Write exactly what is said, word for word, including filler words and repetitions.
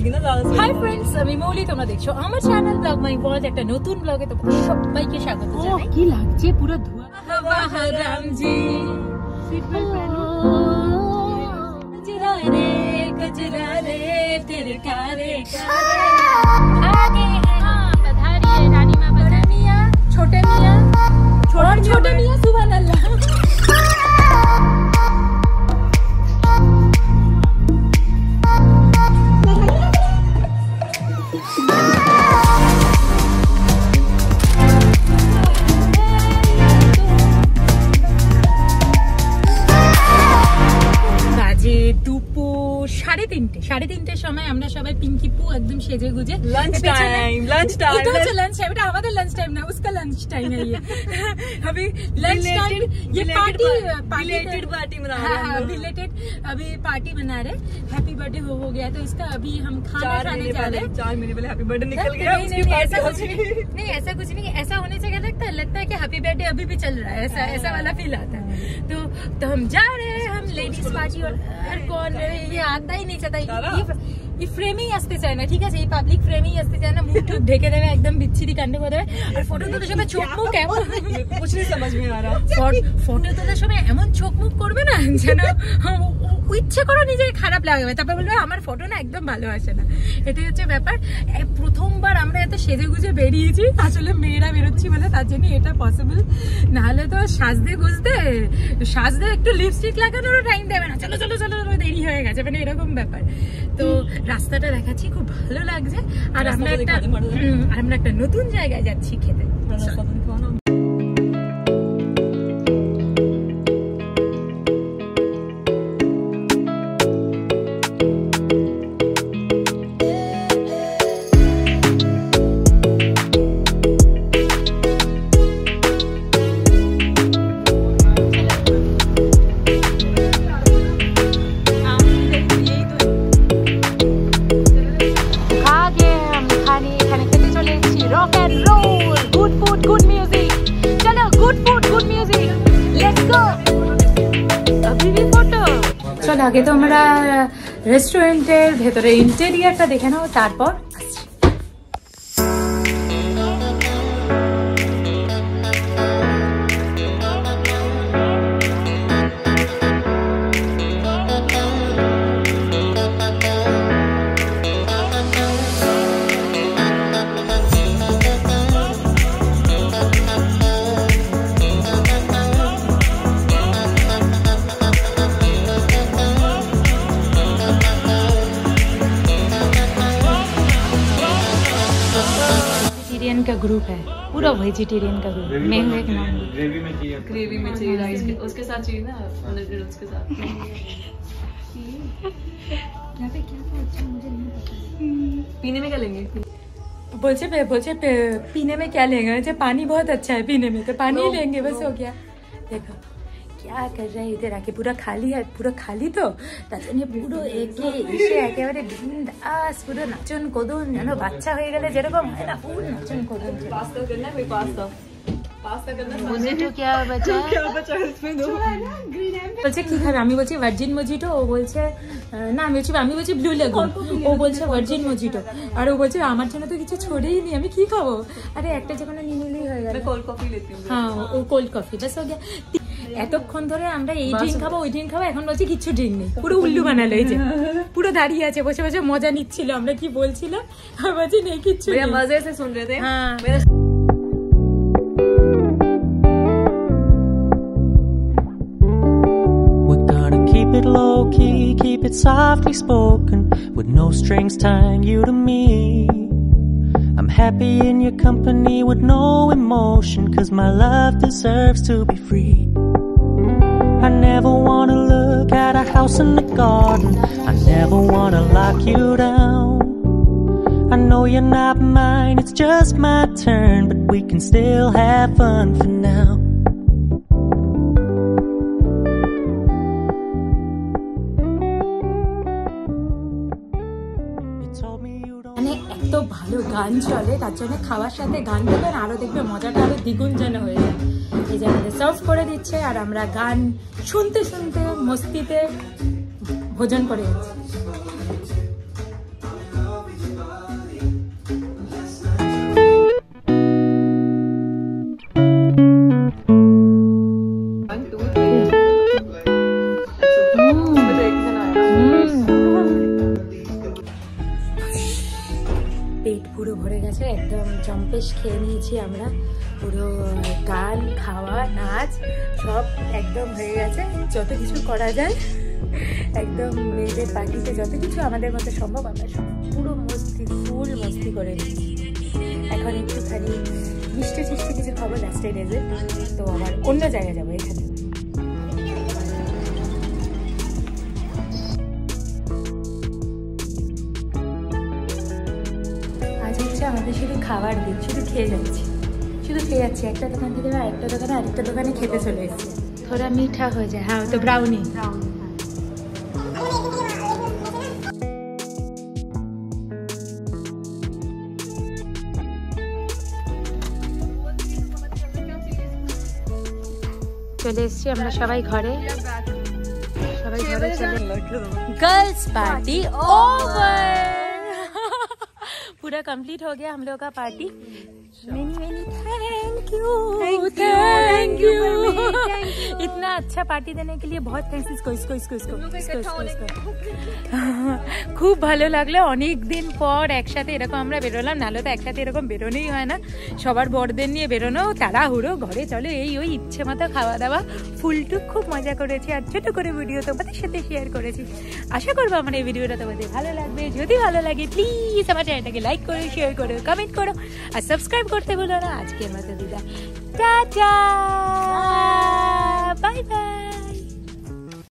बोलेगी ना ज्यादा। हाय फ्रेंड्स, আমি মৌলি, তোমরা দেখছো আমার চ্যানেল ব্লগ মাই ওয়ার্ল্ড। একটা নতুন ব্লগে তোমাদের সবাইকে স্বাগত জানাই। কি লাগছে পুরো ধোঁয়া। বাহারাম জি সিট বেল্ট পहनो। गजरा रे गजरा रे तेरे कारे कारे आगे हां पधारिए रानी मां, बड़े मियां, छोटे मियां, छोटे छोटे मियां, सुभान अल्लाह। সাড়ে তিনটে সাড়ে তিনটের সময় আমরা সবাই পিঙ্কি পু একদম সেজে গুজে लंच टाइम लंच टाइम এটা হচ্ছে লাঞ্চ টাইম। এটা আমাদের লাঞ্চ টাইম না, उसका लंच टाइम है ये। अभी लंच टाइम ये पार्टी रिलेटेड पार्टी मना रहे हैं, रिलेटेड अभी पार्टी मना रहे। हैप्पी बर्थडे हो हो गया तो इसका अभी हम खाना खाने जा रहे हैं। चार महीने पहले हैप्पी बर्थडे निकल गया। ऐसा कुछ नहीं, नहीं ऐसा कुछ नहीं। ऐसा होने से क्या लगता है लगता है कि हैप्पी बर्थडे अभी भी चल रहा है, ऐसा ऐसा वाला फील आता है। तो तो हम जा रहे हैं, हम लेडीज पार्टी। और कौन ये आता ही नहीं चाहता, ये फ्रेमिंग আসতে চায় না, ঠিক আছে? এই পাবলিক ফ্রেমিং আসতে চায় না, মুখ টুক ঢেকে দেবে, একদম বিচ্ছিরি কাণ্ড করে দেবে। আর ফটো তোলার সময় চোখ মুখ এমন कुछ नहीं समझ में आ रहा। ফটো তোলার সময় এমন চোখ মুখ করবে না যেন ইচ্ছে করো নিজেকে খারাপ লাগবে, তারপর বলবে আমার ফটো না একদম ভালো আসে না। এটাই হচ্ছে ব্যাপার। প্রথমবার আমরা এত সেজে গুজে বেরিয়েছি, আসলে মেয়েরা বেরোচ্ছি বলে তার জন্য এটা পসিবল। নাহলে তো সাজতে গুজতে সাজতে একটু লিপস্টিক লাগানোরও টাইম দেবে না। চলো চলো চলো দেরি হয়ে গেছে, মানে এরকম ব্যাপার। তো রাস্তাটা দেখাচ্ছি, খুব ভালো লাগছে। আর আমরা একটা আমরা একটা নতুন জায়গায় যাচ্ছি খেতে। চল আগে তো আমরা রেস্টুরেন্টের ভেতরে ইন্টেরিয়ারটা দেখে নাও, তারপর আসছি। का ग्रुप है, पूरा वेजिटेरियन का ग्रुप। मैं हूँ एक नाम ग्रेवी में चाहिए, ग्रेवी में चाहिए राइस के उसके साथ चाहिए ना, नूडल्स के साथ। यहाँ पे क्या था अच्छा मुझे नहीं पता। पीने में क्या लेंगे? बोलचे पे बोलचे पे पीने में क्या लेंगे? अच्छा पानी बहुत अच्छा है पीने में, तो पानी ही लेंगे बस। हो गया। देखो क्या कर रहा है इधर आके, पूरा खाली है, पूरा खाली तो তাজনে পুরো একে এসে একেবারে বিন্দাস পুরো নাচন কোদন, জানো বাচ্চা হয়ে গেলে যেরকম হয় না, পুরো নাচন কোদন। पास्ता करना है, कोई पास्ता पास्ता करना है। मुझे तो क्या बचा है, क्या बचा है इसमें? दो বলছে কি খাবে? আমি বলছি ভার্জিন মজিটো, ও বলছে না। আমি বলছি আমি বলছি ব্লু লেগুন, ও বলছে ভার্জিন মজিটো। আর ও বলছে আমার জন্য তো কিছু ছড়েই নি, আমি কি খাবো? আরে একটা যখন নিয়ে নিলেই হয়ে গেল। কোল্ড কফি লেती हूं। হ্যাঁ ও কোল্ড কফি বাস হয়ে গেল। এতক্ষণ ধরে আমরা এই ড্রিঙ্ক খাবো ওই ড্রিঙ্ক খাবো, এখন বলছি কিচ্ছু ড্রিঙ্ক নেই, পুরো উল্লু বানালো। এই যে পুরো দাঁড়িয়ে আছে বসে বসে মজা নিচ্ছিল আমরা কি বলছিলাম, আর বলছি নেই কিচ্ছু। भैया मजे से सुन रहे थे। हाँ मेरा keep it low key, keep it softly spoken, with no strings tying you to me. I'm happy in your company with no emotion, 'cause my love deserves to be free. I never wanna look at a house in the garden, I never wanna lock you down. I know you're not mine, it's just my turn, but we can still have fun for now. এত ভালো গান চলে, তার জন্য খাওয়ার সাথে গান দেবেন আরো দেখবে মজাটা আরো দ্বিগুণ যেন হয়ে যায়। এই যে আমাদের সার্ভ করে দিচ্ছে আর আমরা গান শুনতে শুনতে মস্তিতে ভোজন করে যাচ্ছি। পেট পুরো ভরে গেছে, একদম জম্পেশ খেয়ে নিয়েছি আমরা, পুরো গান খাওয়া নাচ সব একদম হয়ে গেছে। যত কিছু করা যায় একদম মেয়েদের পার্টিতে যত কিছু আমাদের মতো সম্ভব আমরা সব পুরো মস্তি ফুল মস্তি করে নিয়েছি। এখন একটুখানি মিষ্টি চিষ্টি কিছু খাবো লাস্টে ডেজে, তো আবার অন্য জায়গায় যাবো। এখানে আজ হচ্ছে আমাদের শুধু খাবার দিন, শুধু খেয়ে যাচ্ছি শুধু খেয়ে যাচ্ছি একটা দোকান থেকে আরেকটা দোকানে আরেকটা দোকানে খেতে চলে এসেছি। থোড়া মিঠা হয়ে যায়। হ্যাঁ তো ব্রাউনি চলে এসছি আমরা সবাই ঘরে, সবাই ঘরে চলে। गर्ल्स पार्टी ओवर, पूरा कंप्लीट हो गया हम लोग का party. Many many thank you thank you इतना अच्छा पार्टी देने के लिए बहुत थैंक्स। इसको इसको इसको इसको इसको इसको খুব ভালো লাগলো। অনেক দিন পর একসাথে এরকম আমরা বেরোলাম, নাহলে তো একসাথে এরকম বেরোনোই হয় না। সবার বড়দের নিয়ে বেরোনো, তাড়াহুড়ো, ঘরে চলো এই ওই ইচ্ছে মতো খাওয়া দাওয়া, ফুলটুক খুব মজা করেছি। আর ছোটো করে ভিডিও তোমাদের সাথে শেয়ার করেছি। আশা করবো আমার এই ভিডিওটা তোমাদের ভালো লাগবে। যদি ভালো লাগে প্লিজ আমার চ্যানেলটাকে লাইক করো, শেয়ার করো, কমেন্ট করো আর সাবস্ক্রাইব করতে ভুলো না। আজকের মতো বিদায়, টাটা, বাই বাই।